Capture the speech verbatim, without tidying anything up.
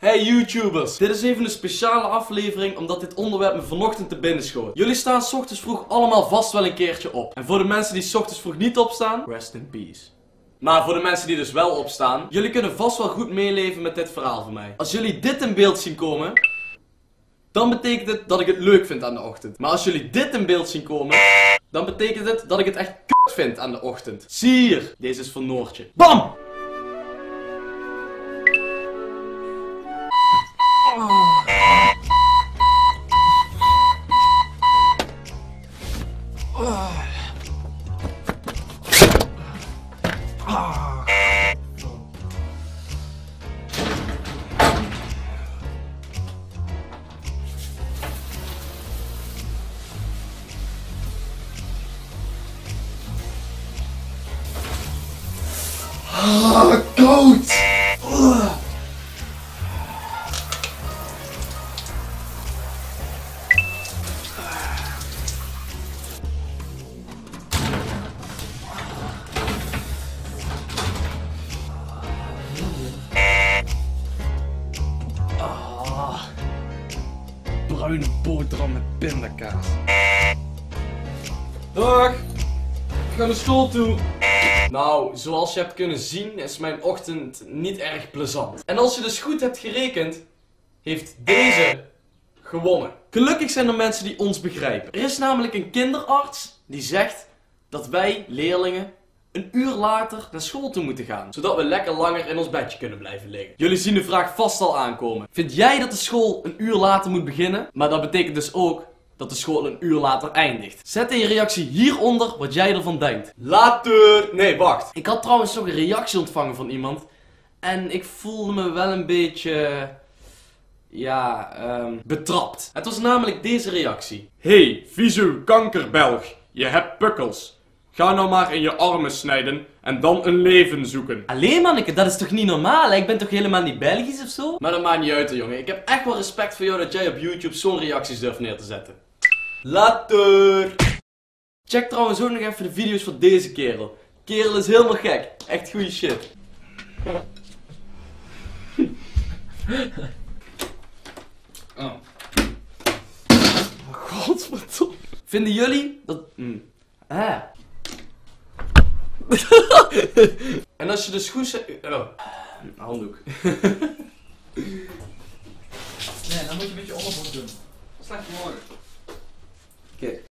Hey YouTubers, dit is even een speciale aflevering omdat dit onderwerp me vanochtend te binnen schoot. Jullie staan 's ochtends vroeg allemaal vast wel een keertje op. En voor de mensen die 's ochtends vroeg niet opstaan, rest in peace. Maar voor de mensen die dus wel opstaan, jullie kunnen vast wel goed meeleven met dit verhaal van mij. Als jullie dit in beeld zien komen, dan betekent het dat ik het leuk vind aan de ochtend. Maar als jullie dit in beeld zien komen, dan betekent het dat ik het echt kut vind aan de ochtend. Zie hier, deze is van Noortje. BAM! Ah, koud! Uh. Ah, bruine boterham met pindakaas. Dag! Ik ga naar school toe. Nou, zoals je hebt kunnen zien is mijn ochtend niet erg plezant. En als je dus goed hebt gerekend, heeft deze gewonnen. Gelukkig zijn er mensen die ons begrijpen. Er is namelijk een kinderarts die zegt dat wij, leerlingen, een uur later naar school toe moeten gaan. Zodat we lekker langer in ons bedje kunnen blijven liggen. Jullie zien de vraag vast al aankomen. Vind jij dat de school een uur later moet beginnen? Maar dat betekent dus ook dat de school een uur later eindigt. Zet in je reactie hieronder wat jij ervan denkt. Later! Nee, wacht. Ik had trouwens nog een reactie ontvangen van iemand. En ik voelde me wel een beetje... Ja, um, betrapt. Het was namelijk deze reactie. Hey, visu kankerbelg. Je hebt pukkels. Ga nou maar in je armen snijden en dan een leven zoeken. Allee manneke, dat is toch niet normaal? Ik ben toch helemaal niet Belgisch of zo? Maar dat maakt niet uit, jongen. Ik heb echt wel respect voor jou dat jij op YouTube zo'n reacties durft neer te zetten. Later! Check trouwens ook nog even de video's van deze kerel. Kerel is helemaal gek. Echt goeie shit. Oh. Godverdomme. Vinden jullie dat... Mm. Ah. En als je de schoen zet... Oh. Handdoek. Nee, dan moet je een beetje onderbroek doen. Slecht morgen. Oké.